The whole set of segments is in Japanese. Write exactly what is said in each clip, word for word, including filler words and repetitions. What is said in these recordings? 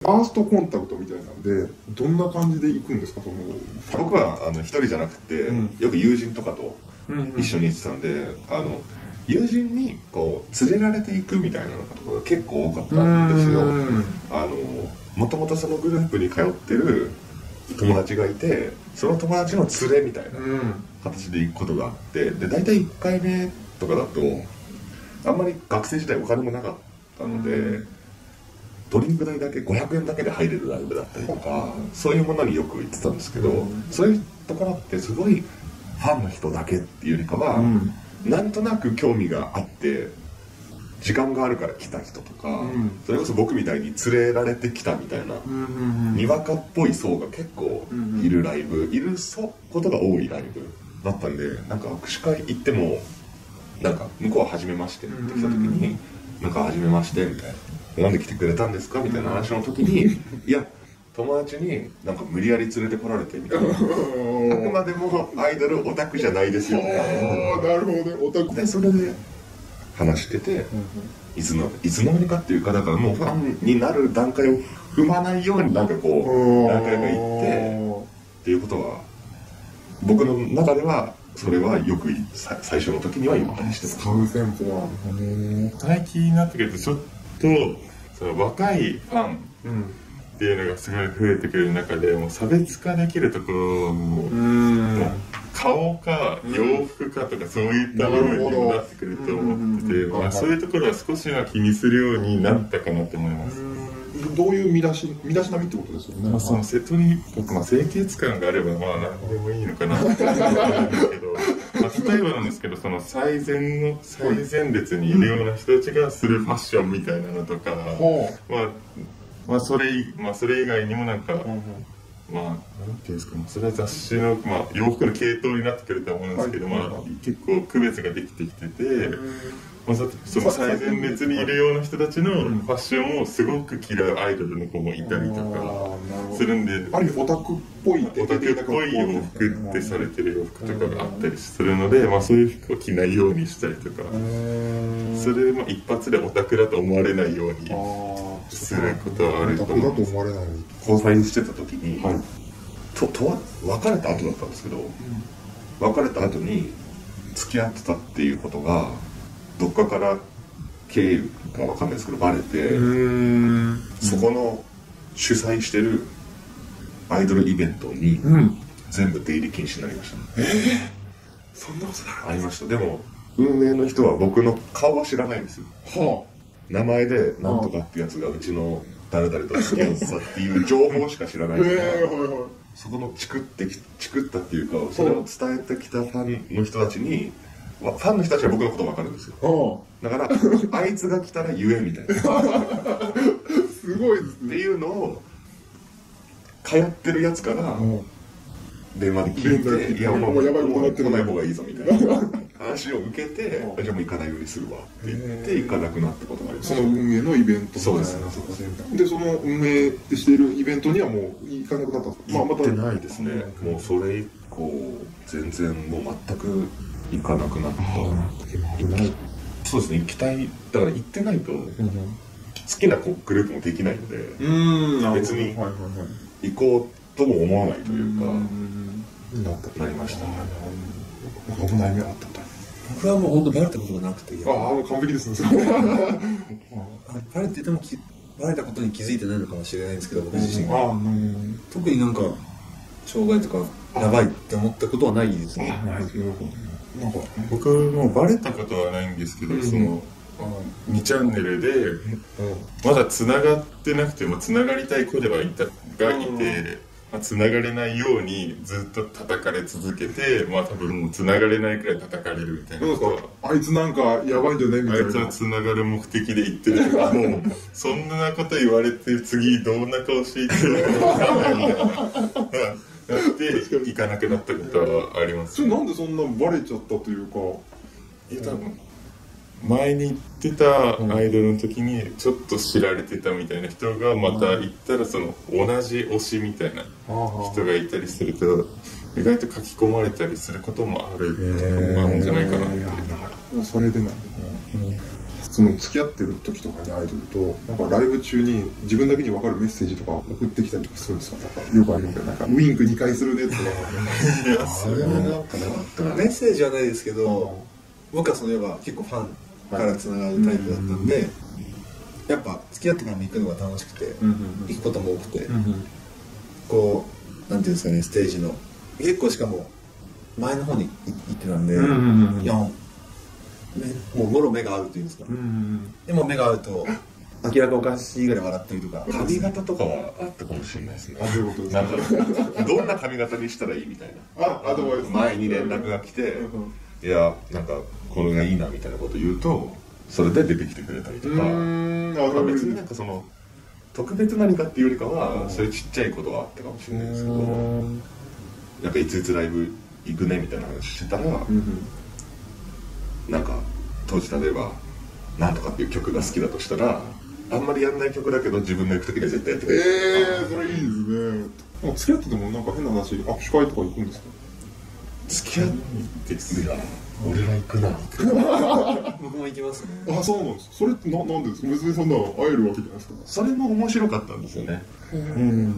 ファーストコンタクトみたいなんで、どんな感じで行くんですか？その僕はあの一人じゃなくて、うん、よく友人とかと一緒に行ってたんで、うんうん、あの友人にこう連れられていくみたいなことが結構多かったんですよ。あのもともとそのグループに通ってる友達がいて、その友達の連れみたいな形で行くことがあって、で大体いっかいめとかだとあんまり学生時代お金もなかったので、ドリンク代だけごひゃくえんだけで入れるライブだったりとか、そういうものによく行ってたんですけど、そういうところってすごいファンの人だけっていうよりかは、うん、なんとなく興味があって時間があるから来た人とか、うん、それこそ僕みたいに連れられてきたみたいな、うんうんうん、にわかっぽい層が結構いるライブ、うんうん、いることが多いライブだったんで、なんか握手会行ってもなんか向こうは初めましてって来た時に、うんうん、なんか初めましてみたいな、なんで来てくれたんですかみたいな話の時にいや友達になんか無理やり連れてこられてみたいなあくまでもアイドルオタクじゃないですよね。 なるほどね、オタクでそれで話してて、いつのいつの間にかっていうか、だからもうファンになる段階を踏まないようになんかこう何回か行ってっていうことは僕の中ではそれはよく最初の時には言ったりしてます。 使う戦法は最近になってくるとちょっとその若いファン、うんっていうのがすごい増えてくる中で、もう差別化できるところも、もう顔か洋服かとかそういった部分にもなってくると思ってて、まあ、そういうところは少しは気にするようになったかなと思います。 どういう見出し身だしなみってことですよね。 まあ、その瀬戸に僕、まあ、清潔感があればまあ何でもいいのかなって思うんですけど、まあ、例えばなんですけど、その最前の最前列にいるような人たちがするファッションみたいなのとか、まあまあそれ、まあそれ以外にもなんか、うんうん、まあ、なんていうんですかね、それは雑誌の、まあ洋服の系統になってくると思うんですけど、はい、まあ結構区別ができてきてて、まあ、その最前列にいるような人たちのファッションをすごく嫌うアイドルの子もいたりとかするんで、 ある意味オタクっぽいオタクっぽい洋服ってされてる洋服とかがあったりするので、まあそういう服を着ないようにしたりとか、それも一発でオタクだと思われないようにすることはあると思う。 交際してた時に、はい、ととは別れた後だったんですけど、うん、別れた後に付き合ってたっていうことがどっかから経由かわかんないですけどバレて、そこの主催してるアイドルイベントに全部出入り禁止になりました、ね。 えー、そんなことありました。でも運営の人は僕の顔は知らないんですよ。はあ、名前でなんとかってやつがうちの誰々と付き合ってたっていう情報しか知らないから、そこのチクってチクったっていうか、それを伝えてきたファンの人たちに、ファンの人たちは僕のこと分かるんですよ。だからあいつが来たら言えみたいなすごいですねっていうのを通ってるやつから電話で聞いて、いやもうやばいことになって来ない方がいいぞみたいな話を受けて、じゃあもう行かないようにするわって言って行かなくなったことがあります。 その運営のイベント。 そうですね。 でその運営しているイベントにはもう行かなくなったんですか？ まあまた行ってないですね。もうそれ以降全然もう全く行かなくなった。そうですね、行きたい。だから行ってないと好きなグループもできないので、別に行こうとも思わないというかなりました。 危ない目あった。 僕はもう本当バレたことがなくて、 ああもう完璧ですね。 バレててもバレたことに気づいてないのかもしれないんですけど、僕自身が特になんか障害とかやばいって思ったことはないですね。 なんか僕もバレたことはないんですけど、うん、そのにチャンネルで、うん、まだつながってなくてもつながりたい子ではいたがいて、まあ、つながれないようにずっと叩かれ続けて、まあ多分つながれないくらい叩かれるみたいなことは、 あいつなんかやばいんじゃねみたいな、 あいつはつながる目的で言ってるけどもうそんなこと言われて次どんな顔していってるのか分かんないみたいななって行かなくなったことはあります、 ね、なんでそんなバレちゃったというか、 いや多分前に行ってたアイドルの時にちょっと知られてたみたいな人がまた行ったらその同じ推しみたいな人がいたりすると意外と書き込まれたりすることもあるんじゃないかなって。 それでなんだね。 その付き合ってる時とかにアイドルとなんかライブ中に自分だけに分かるメッセージとか送ってきたりとかするんですか？なんかよくあるんだよ、なんかウインクにかいするねとか。 いやそれはなんかなメッセージはないですけど、僕はその要は結構ファンからつながるタイプだったんで、やっぱ付き合ってからも行くのが楽しくて、行くことも多くて、こうなんていうんですかね、ステージの結構しかも前の方に行ってたんで、いやもうもろ目が合うというんですか、でも目が合うと明らかおかしいぐらい笑ったりとか、 髪型とかはあったかもしれないですね。 あ、どういうことですなか？ んかどんな髪型にしたらいいみたいな、 あ、アドバイス前に連絡が来て、いやなんかこれがいいなみたいなこと言うとそれで出てきてくれたりとか、まあ別になんかその特別何かっていうよりかはそういうちっちゃいことはあったかもしれないですけど、なんかいついつライブ行くねみたいな話してたら、なんか当時例えば「なんとか」っていう曲が好きだとしたら、あんまりやんない曲だけど自分が行く時には絶対やってくれる。 ええー、それいいですね。付き合っててもなんか変な話、握手会とか行くんですか？ 付き合っていや俺は行くな。 僕も行きますね。 あ、そうなんです。それってな、なんでですか？別にそんな会えるわけじゃないですか。 それも面白かったんですよね。 うん、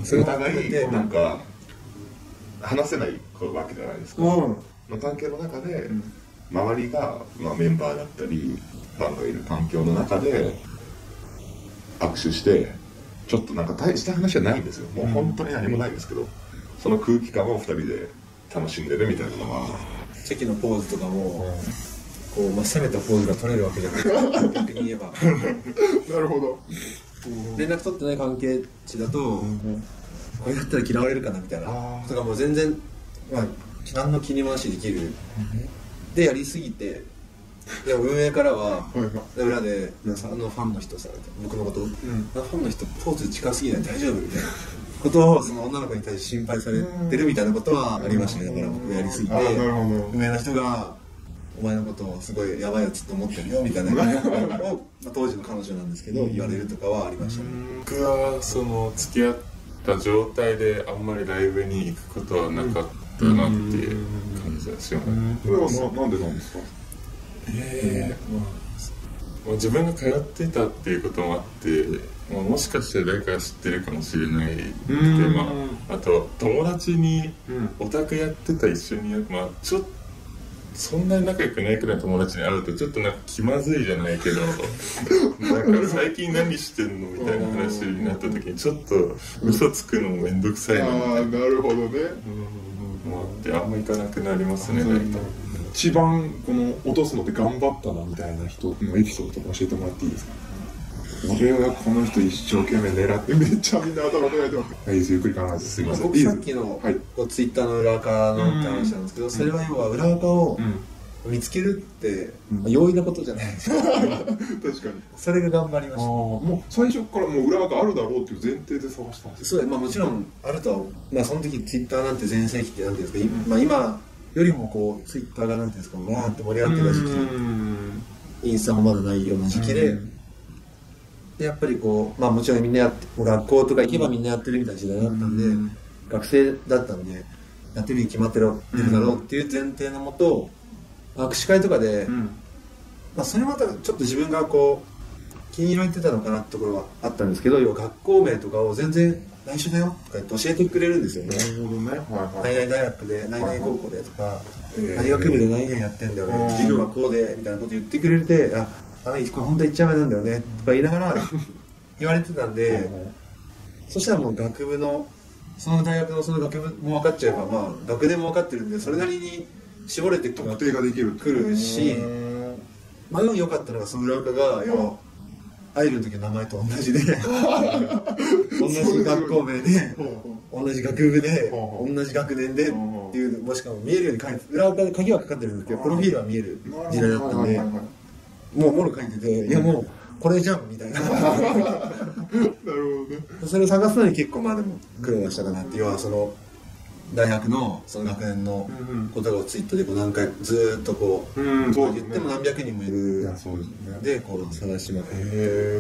お互いなんか話せないわけじゃないですか。の関係の中で周りが、まあ、メンバーだったりファンがいる環境の中で握手してちょっとなんか大した話はないんですよ。もう本当に何もないんですけど、その空気感をふたりで楽しんでるみたいなのは。 席のポーズとかも、こう、まあ、攻めたポーズが取れるわけじゃないですか。逆に言えば。 なるほど。 連絡取ってない関係値だと、これだったら嫌われるかなみたいなとかもう全然、まあ、何の気にもなしできる。でやりすぎて、でも運営からは裏で「あのファンの人さ」僕のこと「ファンの人ポーズ近すぎない大丈夫?」みたいなことをその女の子に対して心配されてるみたいなことはありましたね。だから僕やりすぎて運営の人が「お前のことをすごいやばいやつと思ってるよ」みたいなことを当時の彼女なんですけど言われるとかはありましたね。 僕はその付き合った状態であんまりライブに行くことはなかったなっていう感じがします。 それはな、なんでなんですか？ えーまあ、自分が通ってたっていうこともあって、まあ、もしかして誰かが知ってるかもしれないで、まあ、あと友達にオタクやってた一緒にや、まあ、ちょっとそんなに仲良くないくらいの友達に会うとちょっとなんか気まずいじゃないけどなんか最近何してんのみたいな話になった時にちょっと嘘つくのもめんどくさいなみたいな。 ああ、なるほどね。 もあってあんま行かなくなりますね。大体一番この落とすので頑張ったなみたいな人のエピソードとか教えてもらっていいですか？俺はこの人一生懸命狙ってめっちゃみんな頭抱えてます。はい、ゆっくり考えてすみません。 僕さっきのツイッターの裏垢のって話なんですけど、それは要は裏垢を見つけるって容易なことじゃないですか。確かに。それが頑張りました。 もう最初からもう裏垢あるだろうっていう前提で探したんですよ。そう、まあもちろんあるとは、まあその時ツイッターなんて全盛期ってなんていうんですか、まあ今よりもこうツイッターがなんていうんですか、わーって盛り上がってた時期、インスタもまだないような時期で、でやっぱりこう、まあもちろんみんなやって、学校とか行けばみんなやってるみたいな時代だったんで、学生だったんで、やってるに決まってるだろうっていう前提のもと、握手会とかで、まあそれまたちょっと自分がこう、気に入ってたのかなってところはあったんですけど、要は学校名とかを全然、内緒だよとか言って教えてくれるんですよね。なるほどね。はいはい。何々大学で、何々高校でとか、何学部で何々やってんだよね。授業はこうで、みたいなこと言ってくれて、あ、あの、これ本当に言っちゃダメなんだよね、とか言いながら言われてたんで、そしたらもう学部の、その大学のその学部も分かっちゃえば、まあ、学年も分かってるんで、それなりに絞れて特定ができる。 くるし、まあ、良かったのが、その裏垢が、要は、アイドルの時の名前と同じで同じ学校名で同じ学部で同じ学年でっていう、もしかも見えるように書いて、裏垢で鍵はかかってるんですけどプロフィールは見える時代だったんで、もうもろ書いてて、いやもうこれじゃんみたいななるほどね。それを探すのに結構まあでも苦労はしたかなって。要はその大学のその学年のことをツイッターでこう何回ずーっとこう言っても何百人もいるでこう探しまくって、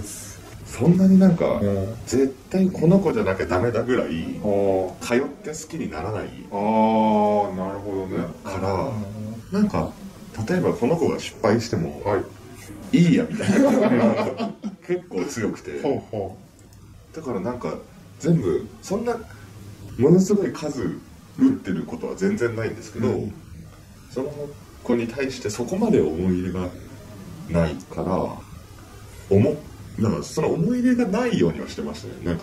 そんなになんか絶対この子じゃなきゃダメだぐらい通って好きにならない。 ああ、なるほどね。 からなんか例えばこの子が失敗してもいいやみたいな結構強くて、 ほうほだからなんか全部そんなものすごい数打ってることは全然ないんですけど、うん、その子に対してそこまで思い入れがないから思なんかその思い入れがないようにはしてましたね。なんか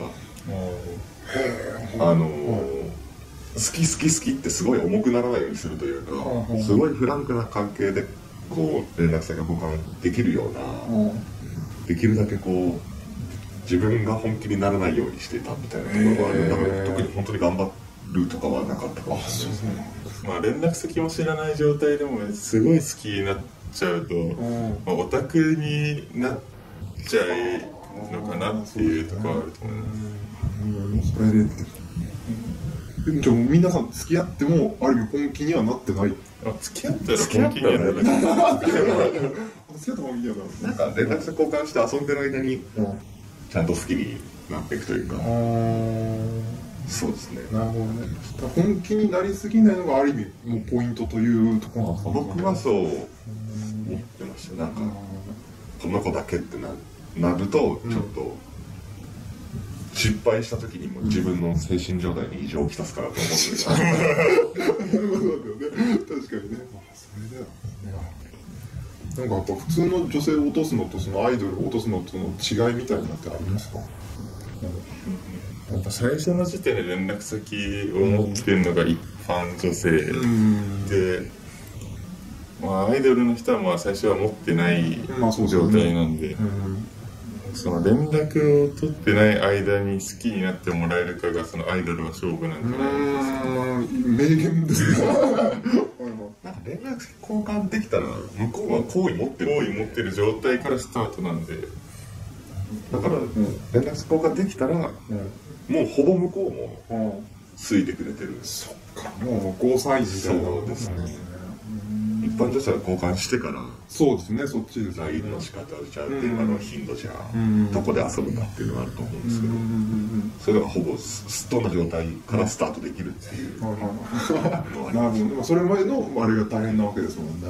あのー、好き好き好きってすごい重くならないようにするというか、すごいフランクな関係でこう連絡先が交換できるような、できるだけこう自分が本気にならないようにしてたみたいなところがある。だから特に本当に頑張るとかはなかったかもしれないですね。 まあ連絡先も知らない状態でもすごい好きになっちゃうと、まあ、オタクになっちゃうのかなっていうところはあると思います。 うん、それでじゃあ皆さん付き合ってもある意味本気にはなってない。 あ、付き合ったら本気にはならない。 付き合ったら本気にはなる。 なんか連絡先交換して遊んでる間にちゃんと好きになっていくというか。そうですね。 なるほどね。本気になりすぎないのがある意味もうポイントというところなんですか。 僕はそう思ってました。なんかこの子だけってななるとちょっと失敗した時にも自分の精神状態に異常をきたすからと思ってる。なるほどだよね。確かにね。それだよ。なんかやっぱ普通の女性を落とすのとそのアイドルを落とすのとの違いみたいなのってありますか？ やっぱ最初の時点で連絡先を持ってるのが一般女性で、まあ、アイドルの人はまあ最初は持ってない状態なんで、その連絡を取ってない間に好きになってもらえるかがそのアイドルの勝負なんじゃないですか。 名言ですね。 なんか連絡先交換できたら向こうは好意持ってる好意持ってる状態からスタートなんで、 だから連絡先交換できたら、もうほぼ向こうもついてくれてる。 そっか、もうゴーサインみたいな。 そうですね。一般女性は交換してから、 そうですね、そっちですね。 ラインの仕方じゃあ電話の頻度じゃどこで遊ぶかっていうのがあると思うんですけど、それがほぼスットな状態からスタートできるっていうのがあります。でもそれまでのあれが大変なわけですもんね。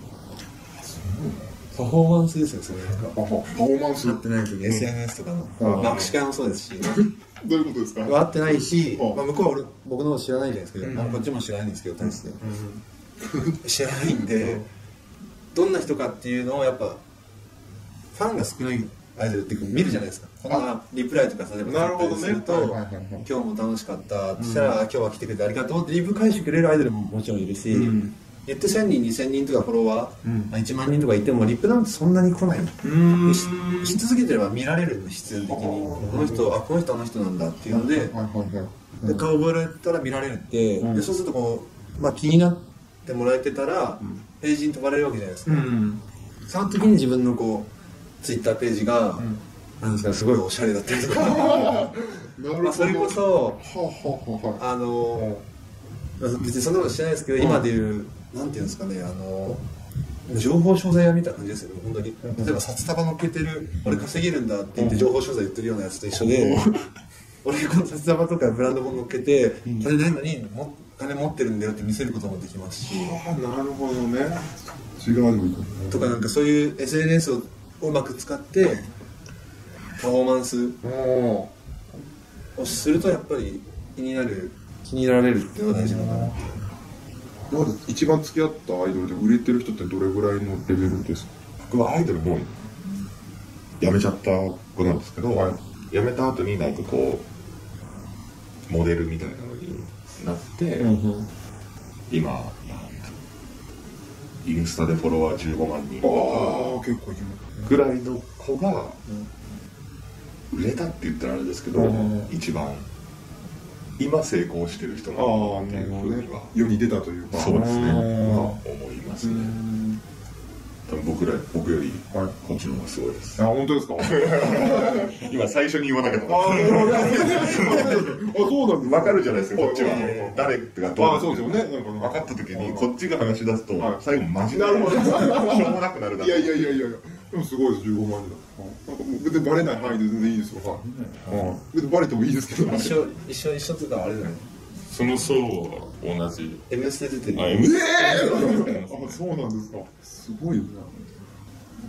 パフォーマンスですよ、それが。 パフォーマンス会ってない時 エスエヌエス とかの握手会もそうですし。 どういうことですか？ 会ってないし、まあ、向こうは俺僕のこと知らないじゃないですか、うん、こっちも知らないんですけど、大して、うん、知らないんで、どんな人かっていうのをやっぱファンが少ないアイドルって見るじゃないですか。こんなリプライとか例えばなるほどね、 すると、今日も楽しかったってしたら、今日は来てくれてありがとうってリプ返してくれるアイドルももちろんいるし、うん、言ってせんにんにせんにんとかフォロワー、うんまあ、いちまんにんとかいてもリプなんてそんなに来ない。うんし, し続けてれば見られるんで、必然的にこの人あこの人あの人なんだっていうので、はいはいはい、で顔覚えられたら見られるって、うん、でそうするとこう、まあ、気になってもらえてたら、うん、ページに飛ばれるわけじゃないですか、うん、その時に自分のこうツイッターページが、うん、なんですかすごいおしゃれだったりとかまあそれこそあの別にそんなことしてないですけど、今でいうなんていうんですかね、あの情報商材屋みたいな感じですよね、本当に。例えば札束乗っけてる、俺稼げるんだって言って情報商材言ってるようなやつと一緒で、俺がこの札束とかブランド物乗っけて、これ何々にも金持ってるんだよって見せることもできますし。 ああ、なるほどね。違うとかなんかそういう エスエヌエス をうまく使ってパフォーマンスをするとやっぱり気になる気に入られるっていうのが大事なのかなって。 まだ一番付き合ったアイドルで売れてる人ってどれぐらいのレベルですか？ 僕はアイドルもう辞めちゃった子なんですけど、はい、辞めた後になんかこうモデルみたいなのになって、うん、今インスタでフォロワーじゅうごまんにんぐらいの子が売れたって言ったらあれですけど、うん、一番今成功してる人なんだっていうふうには世に出たというか、 そうですね、まあ、思いますね。多分僕ら僕よりこっちの方がすごいです。 あ、本当ですか？ 今最初に言わなきゃと思って。あ、そうなんです。 分かるじゃないですか、こっちは誰がどう。 あ、そうですよね。 分かった時にこっちが話し出すと最後マジでしょうもなくなるだけ。 いやいやいやいやいや。でもすごいです、じゅうごまんにんだ。なんか別にバレない範囲で全然いいですよ。別にバレてもいいですけど。 一緒一緒一緒って言ったらあれだよね。 その層は同じ。 エムエス で出てる。 あ、エムエスあ、そうなんですか。すごいよね。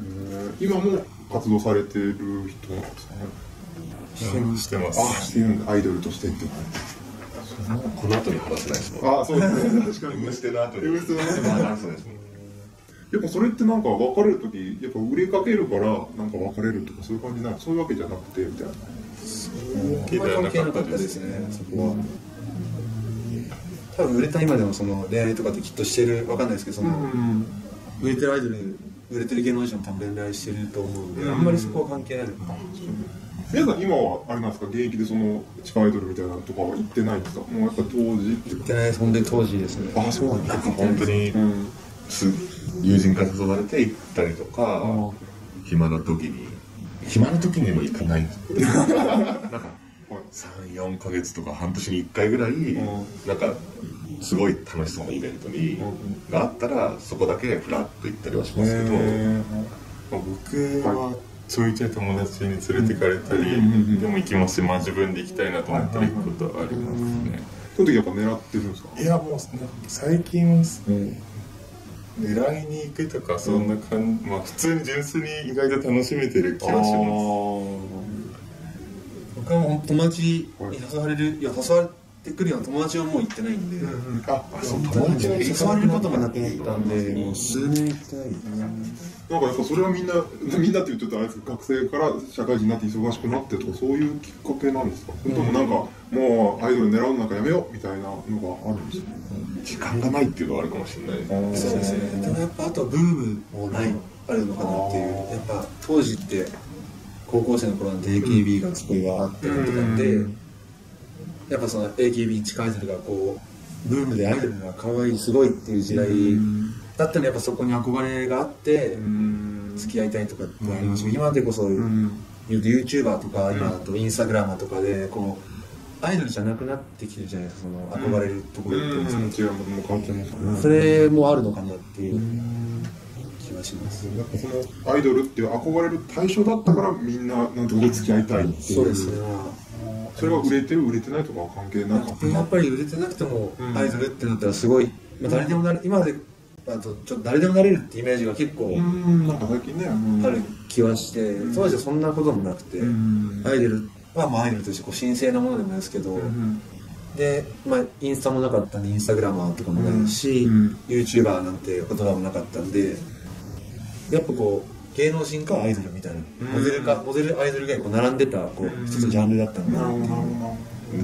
今も活動されてる人なんですかね。 してます。 あ、してるんだ。アイドルとしてっていう感じ。 この後に話せないですもん。 あ、そうですね。確かに。 M ステの後に M ステの後にまあ話せないですもん。 やっぱそれってなんか別れるとき、やっぱ売れかけるからなんか別れるとかそういう感じなんそういうわけじゃなくてみたいな。 あんまり関係なかったですね、そこは。多分売れた今でもその恋愛とかってきっとしてる、わかんないですけど、その、売れてるアイドル、売れてる芸能人も多分恋愛してると思うんで、あんまりそこは関係ないのかな。 皆さん今はあれなんですか、現役でその地下アイドルみたいなのとかは行ってないんですか。もうやっぱ当時っていうか。 言ってないです、本当に当時ですね。 あ、そうなんだ。 本当に、 うんす友人から誘われて行ったりとか、暇な時に暇な時にも行かないんですなんかさん、よんかげつとか半年にいっかいぐらい、なんかすごい楽しそうなイベントに、があったらそこだけフラッと行ったりはしますけど、 僕はちょいちょい友達に連れてかれたり、でも行きますし、まあ自分で行きたいなと思ったら行くことはありますね。 その時やっぱ狙ってるんですか。 いやもう最近は狙いに行くとかそんな感じ、まあ普通に純粋に意外と楽しめてる気がします。 僕はもう友達に誘われる、いや誘われてくるような友達はもう行ってないんで、 あ、 そう友達に誘われることもなくなったんで、もう数年行ってないですね。 なんかやっぱそれはみんなみんなって言うとちょっとあれですけど、学生から社会人になって忙しくなってとかそういうきっかけなんですか。それともなんかもうアイドル狙うのなんかやめようみたいなのがあるんですか。 時間がないっていうのはあるかもしれないです。 そうですね。でもやっぱあとブームもないあるのかなっていう。やっぱ当時って高校生の頃なんて エーケービー がすごいあってとかで、やっぱその エーケービー 地下アイドルがこうブームでアイドルが可愛いすごいっていう時代だったので、やっぱそこに憧れがあって付き合いたいとかってありましたけど、今でこそ言うと YouTuber とか今だとインスタグラマーとかでこうアイドルじゃなくなってきてるじゃないですか、その憧れるところっていうんですか。 違うものも変わってますね。 それもあるのかなっていう気はします。 やっぱそのアイドルっていう憧れる対象だったからみんななんとか付き合いたいっていう。 そうですね。 それが売れてる売れてないとかは関係なかった。 やっぱり売れてなくてもアイドルってなったらすごい、まあ、誰でもなれ今まであとちょっと誰でもなれるってイメージが結構うんなんか最近ねある気はして、当時はそんなこともなくて、アイドルはまあアイドルとしてこう神聖なものでもないですけど、で、まあ、インスタもなかったんでインスタグラマーとかもないし、YouTuber なんて言葉もなかったんで、やっぱこう芸能人かアイドルみたいな、モデルかモデルアイドルがこう並んでたこう一つのジャンルだったんだなっていう。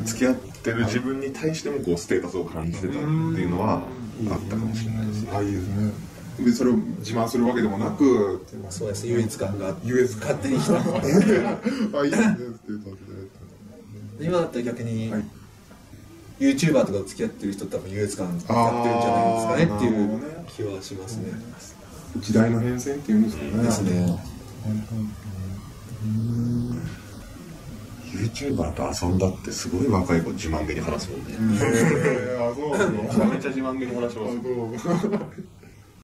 付き合ってる自分に対してもこうステータスを感じてたっていうのはあったかもしれないですね。 あ、いいですね。でそれを自慢するわけでもなく、 そうです、優越感が優越感勝手に来た。 あ、いいですねっていう感じで。 今だったら逆に、はい、YouTuber とかと付き合ってる人って多分優越感やってるんじゃないですかねっていう気はしますね。 時代の変遷っていうんですかね。 ですね。 YouTuber と遊んだってすごい若い子自慢げに話すもんね。 へー、あ、そうなんですか。 めちゃめちゃ自慢げに話します。